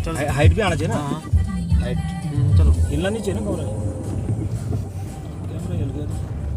Height भी आना चाहिए ना। हाँ हाइट चलो हिलना नहीं चाहिए ना कैमरा। कैमरा हिल गया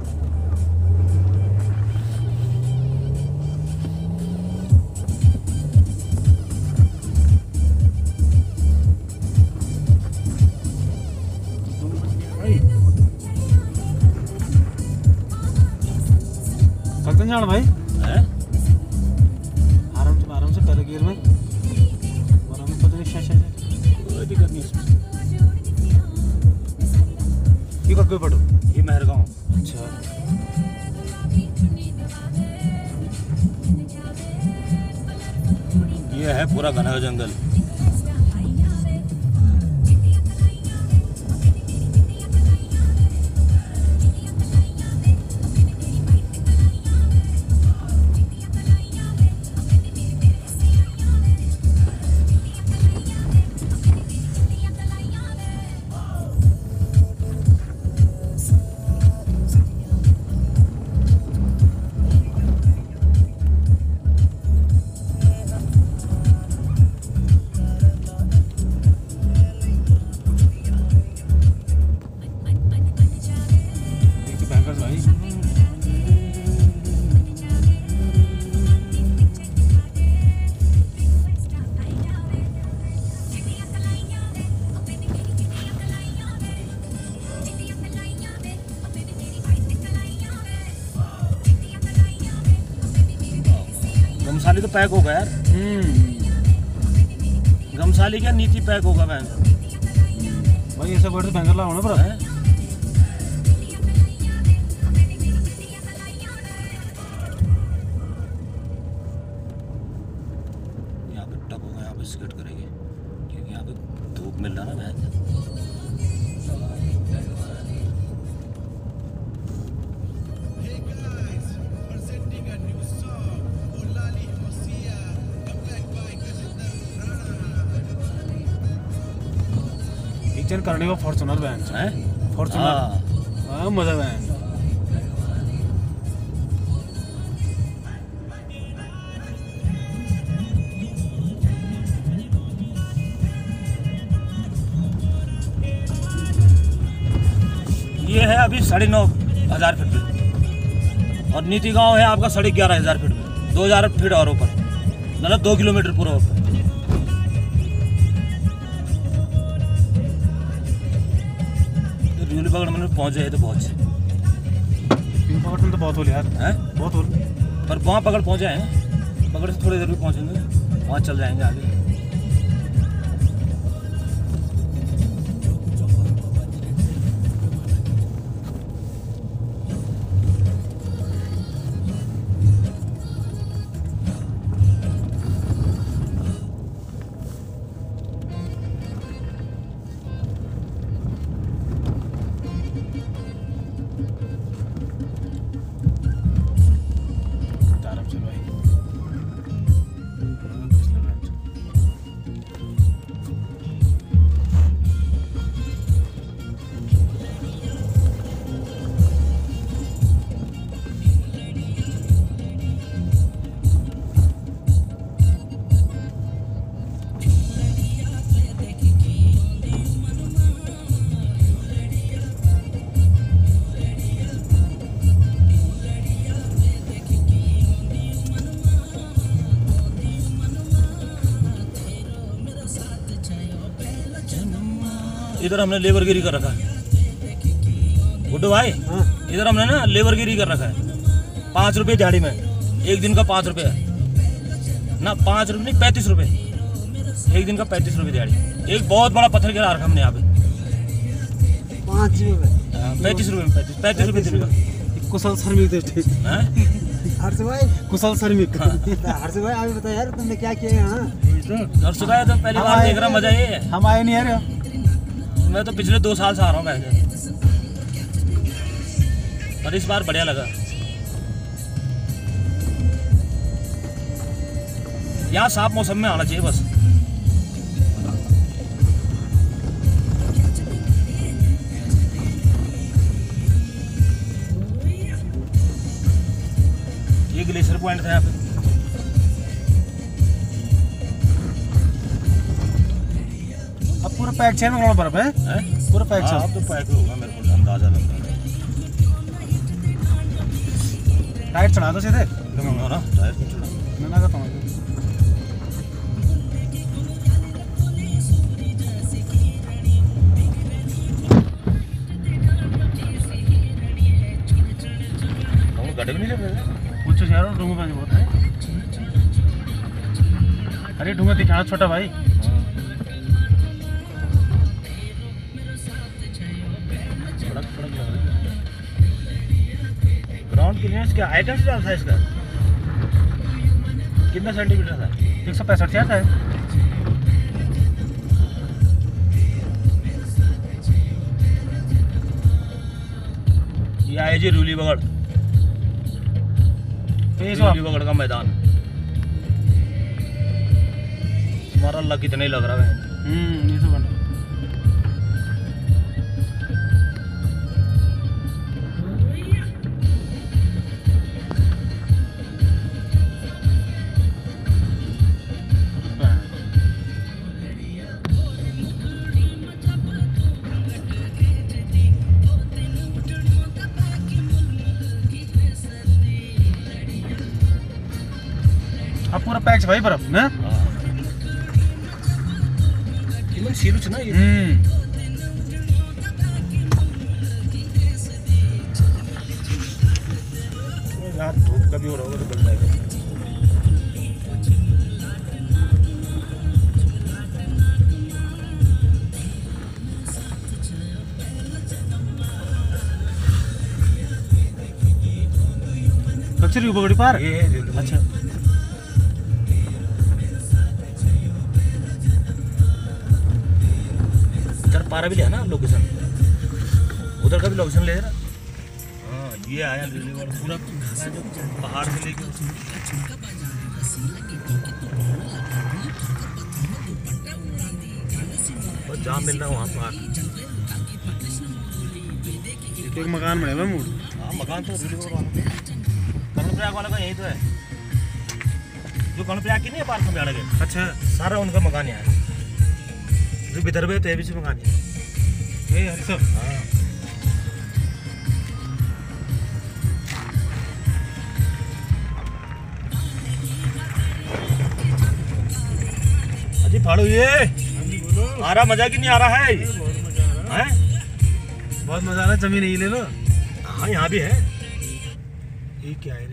सकते हैं भाई है। आराम से पहले गियर में और हमें पता नहीं शायद कोई दिक्कत नहीं इसमें। ये कब पटो ये मेहरगांव। अच्छा ये है पूरा घना जंगल। गमसाली तो पैक होगा यार। गमसाली क्या नीति पैक होगा मैं भाई ऐसा वर्ड बैंगर लाओ ना पर यहाँ पे टप होगा, यहाँ पे स्केट करेंगे क्योंकि यहाँ पे धूप मिल रहा ना भैंस। चेंज करने को फॉर्च्यूनर वैन है फॉर्च्यूनर हाँ मजा वैन ये है अभी 9,500 फीट पे और नीति गांव है आपका 11,500 फीट पे। 2,000 फीट और ऊपर, मतलब 2 किलोमीटर पूरा ऊपर। यूली पकड़ में पहुंच जाए तो बहुत पकड़ में तो बहुत हो यार है बहुत हो पर वहाँ पकड़ पहुंचे हैं। पकड़ से थोड़ी देर भी पहुंचेंगे, वहाँ चल जाएंगे आगे। इधर हमने लेबरगिरी कर रखा है गुड्डू भाई। इधर हमने ना लेबरगिरी कर रखा है 5 रुपये दिहाड़ी में। एक दिन का 5 रुपये ना, 5 रुपये नहीं 35 रुपये एक दिन का। 35 रुपये दिहाड़ी। एक बहुत बड़ा पत्थर गिरा रखा हमने यहाँ पे 5 रुपये 35 रुपये में 35 रुपये दिन का। कुशल श्रमिक थे हर्ष भाई, कुशल श्रमिक। हर्ष भाई अभी बता यार तुमने क्या किया यहाँ? हर्ष भाई तो पहली बार देख रहा, मजा ये है। हम आए नहीं यार, मैं तो पिछले 2 साल से आ रहा हूँ वैसे, पर इस बार बढ़िया लगा। यहाँ साफ मौसम में आना चाहिए बस। ये ग्लेशियर पॉइंट था यहाँ पे। पूरा पैक छे मंगवाना बर्फ है पूरा पैक छे। अब तो पैक होगा मेरे को अंदाजा लगता है। टाइट चढ़ा दो सीधे तो मंगा ना टायर में चढ़ा मैं ना करता हूँ। गड्ढे में नहीं लग रहा पूछो यार डूंगा पानी बहुत है। अरे डूंगा दिखाना छोटा भाई। ग्राउंड कितने इसका आइटम से था इसका कितना सेंटीमीटर था? 165 यार है। ये आए जी रूली बगड़ बगड़ का मैदान। तुम्हारा अल्लाह कितने लग रहा है। ये तो बना अब पूरा पैक भाई बर्फ ना। किमान सीरू ना ये। रात धूप का भी हो रहा होगा तो बन जाएगा। कचरी बगड़ी पार ये अच्छा पारा भी लिया ना लोकेशन उधर का भी लोकेशन ले रहा। हाँ ये आया पूरा पहाड़ से लेके बस जहाँ मिल रहा है वहाँ पर। एक मकान बने मूड। हाँ मकान तो कर्णप्रयाग वाला का यही तो है जो कर्णप्रयाग की नहीं है पार्क में आने के। अच्छा सारा उनका मकान यहाँ है जो विदर्भ है तो भी से मकान है। हाँ अजी फाड़ो ये आ रहा मजा कि नहीं आ रहा है? बहुत मजा आ रहा है। जमीन नहीं ले लो। हाँ यहाँ भी है। ये क्या है रे?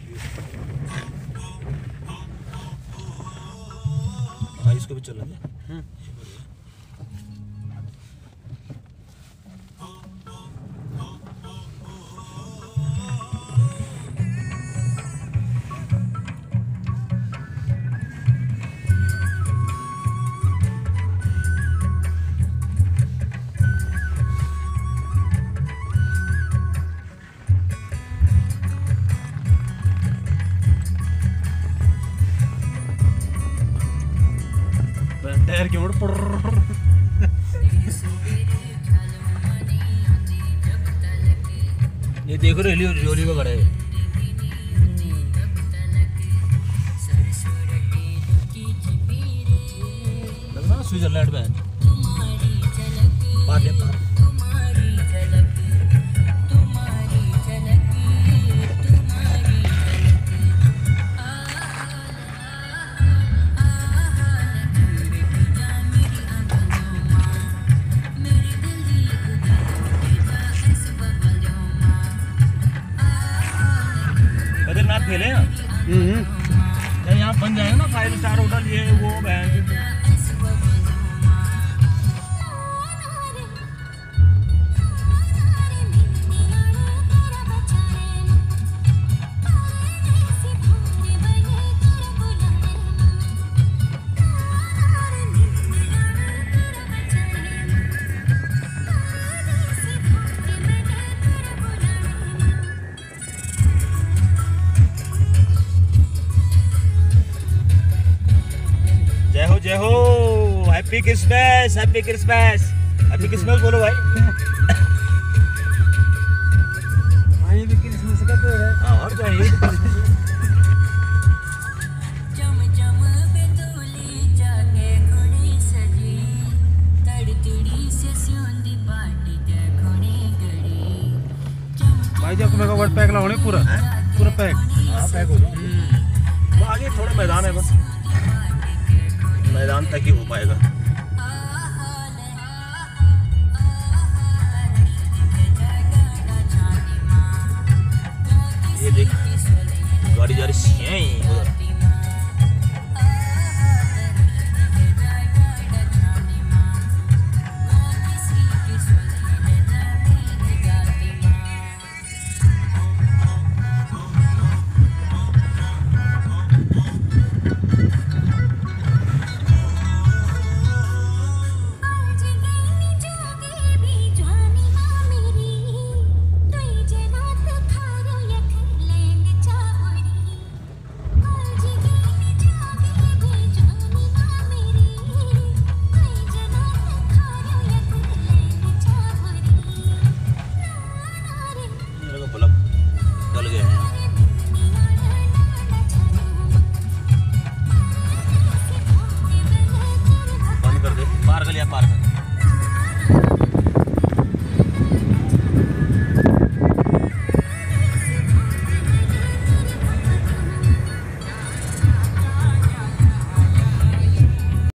हाँ इसको भी चला दे। टायर के मोड़ पड़ ये देखो रेली रोली में खड़ा है। लग रहा स्विट्जरलैंड में पार पार। खेले ना यहाँ बन जाएगा ना 5 स्टार होटल ये वो बैंक। जय हो happy Christmas happy Christmas happy Christmas बोलो भाई। हाँ ये भी क्रिसमस का तो है। हाँ और क्या ये भाई जी आपको मेगा वर्ड पैक लगाने पूरा पूरा पैक। हाँ पैक हो जाओ। वो आगे थोड़ा मैदान है बस, मैदान तक ही हो पाएगा। ये देख गाड़ी जा रही है उधर। बल्ब जल गए हैं। बंद कर दे, पार कर लिया, पार कर।